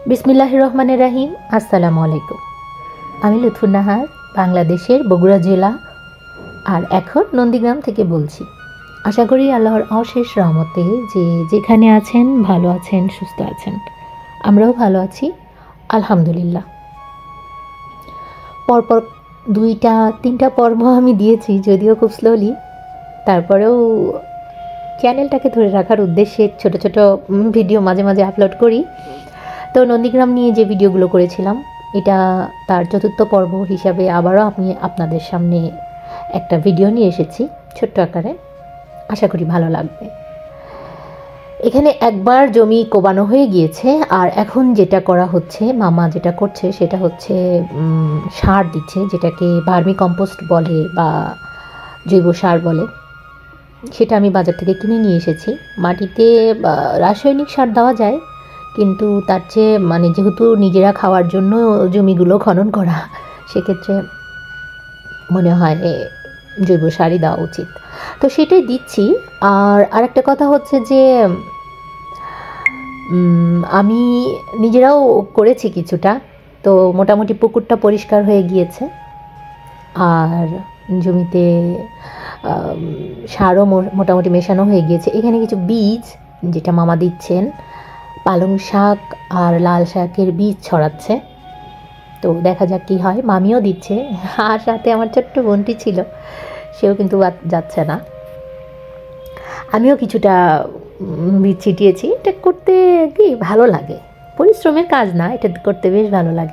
বিসমিল্লাহির রহমানির রহিম। আসসালামু আলাইকুম। আমি লুৎফুন নাহার, বাংলাদেশের বগুড়া জেলা আর এখন নন্দীগ্রাম থেকে বলছি। আশা করি আল্লাহর অশেষ রহমতে যে যেখানে আছেন ভালো আছেন, সুস্থ আছেন। আমরাও ভালো আছি আলহামদুলিল্লাহ। পরপর 2-3টা পর্ব আমি দিয়েছি, যদিও খুব স্লোলি। তারপরেও চ্যানেলটাকে ধরে রাখার উদ্দেশ্যে ছোট ছোট ভিডিও মাঝে মাঝে আপলোড করি। তো নন্দীগ্রাম নিয়ে যে ভিডিওগুলো করেছিলাম, এটা তার 4র্থ পর্ব হিসাবে আবারও আমি আপনাদের সামনে একটা ভিডিও নিয়ে এসেছি ছোট্ট আকারে। আশা করি ভালো লাগবে। এখানে একবার জমি কোবানো হয়ে গিয়েছে, আর এখন যেটা করা হচ্ছে, মামা যেটা করছে সেটা হচ্ছে সার দিচ্ছে, যেটাকে ভার্মি কম্পোস্ট বলে বা জৈব সার বলে। সেটা আমি বাজার থেকে কিনে নিয়ে এসেছি। মাটিতে রাসায়নিক সার দেওয়া যায়, কিন্তু তার চেয়ে যেহেতু নিজেরা খাওয়ার জন্য জমিগুলো খনন করা, সেক্ষেত্রে মনে হয় জৈব সারই দেওয়া উচিত। তো সেটাই দিচ্ছি। আর আরেকটা কথা হচ্ছে যে আমি নিজেরাও করেছি কিছুটা, তো মোটামুটি পুকুরটা পরিষ্কার হয়ে গিয়েছে। আর জমিতে সারও মোটামুটি মেশানো হয়ে গিয়েছে। এখানে কিছু বীজ যেটা মামা দিচ্ছেন, পালং শাক আর লাল শাকের বীজ ছড়াচ্ছে। তো দেখা যাক কী হয়। মামিও দিচ্ছে, আর সাথে আমার ছোট্ট বোনটি ছিল, সেও কিন্তু যাচ্ছে না। আমিও কিছুটা বীজ ছিটিয়েছি। এটা করতে কি ভালো লাগে, পরিশ্রমের কাজ না, এটা করতে বেশ ভালো লাগে।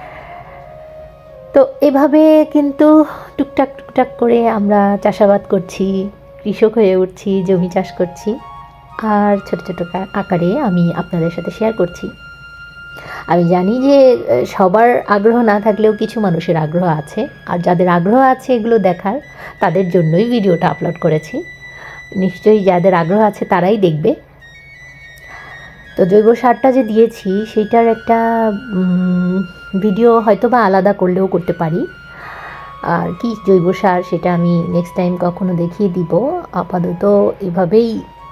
তো এভাবে কিন্তু টুকটাক টুকটাক করে আমরা চাষাবাদ করছি, কৃষক হয়ে উঠছি, জমি চাষ করছি। আর ছোট ছোট আকারে আমি আপনাদের সাথে শেয়ার করছি। আমি জানি যে সবার আগ্রহ না থাকলেও কিছু মানুষের আগ্রহ আছে, আর যাদের আগ্রহ আছে এগুলো দেখার, তাদের জন্যই ভিডিওটা আপলোড করেছি। নিশ্চয়ই যাদের আগ্রহ আছে তারাই দেখবে। তো জৈব সারটা যে দিয়েছি সেইটার একটা ভিডিও হয়তো বা আলাদা করলেও করতে পারি। আর কি জৈব সার সেটা আমি নেক্সট টাইম কখনো দেখিয়ে দিব। আপাতত এভাবেই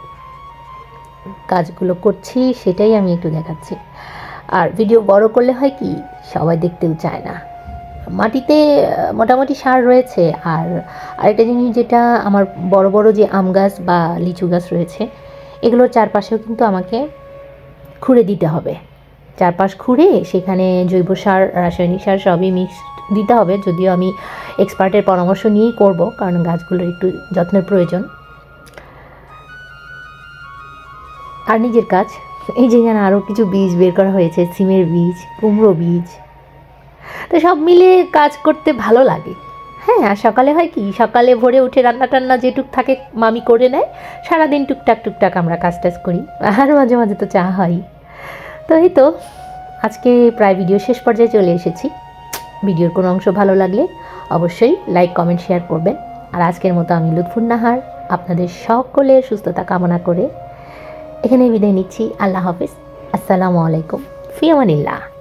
কাজগুলো করছি, সেটাই আমি একটু দেখাচ্ছি। আর ভিডিও বড় করলে হয় কি, সবাই দেখতেও চায় না। মাটিতে মোটামুটি সার রয়েছে। আর আরেকটা জিনিস, যেটা আমার বড় বড় যে আম গাছ বা লিচু গাছ রয়েছে, এগুলোর চারপাশেও কিন্তু আমাকে খুঁড়ে দিতে হবে। চারপাশ খুঁড়ে সেখানে জৈব সার, রাসায়নিক সার সবই মিক্স দিতে হবে। যদিও আমি এক্সপার্টের পরামর্শ নিয়েই করব, কারণ গাছগুলোর একটু যত্নের প্রয়োজন। আর নিজের কাজ, এই যে যেন আরও কিছু বীজ বের করা হয়েছে, সিমের বীজ, কুমড়ো বীজ। তো সব মিলে কাজ করতে ভালো লাগে। হ্যাঁ, আর সকালে হয় কি, সকালে ভোরে উঠে রান্না টান্না যেটুক থাকে মামি করে নেয়। সারাদিন টুকটাক টুকটাক আমরা কাজ টাজ করি, আর মাঝে মাঝে তো চা হয়। তো এই তো আজকে প্রায় ভিডিও শেষ পর্যায়ে চলে এসেছি। ভিডিওর কোনো অংশ ভালো লাগলে অবশ্যই লাইক, কমেন্ট, শেয়ার করবেন। আর আজকের মতো আমি লুৎফুন নাহার আপনাদের সকলের সুস্থতা কামনা করে এখানেই বিদায় নিচ্ছি। আল্লাহ হাফিজ। আসসালামু আলাইকুম। ফি আমানিল্লাহ।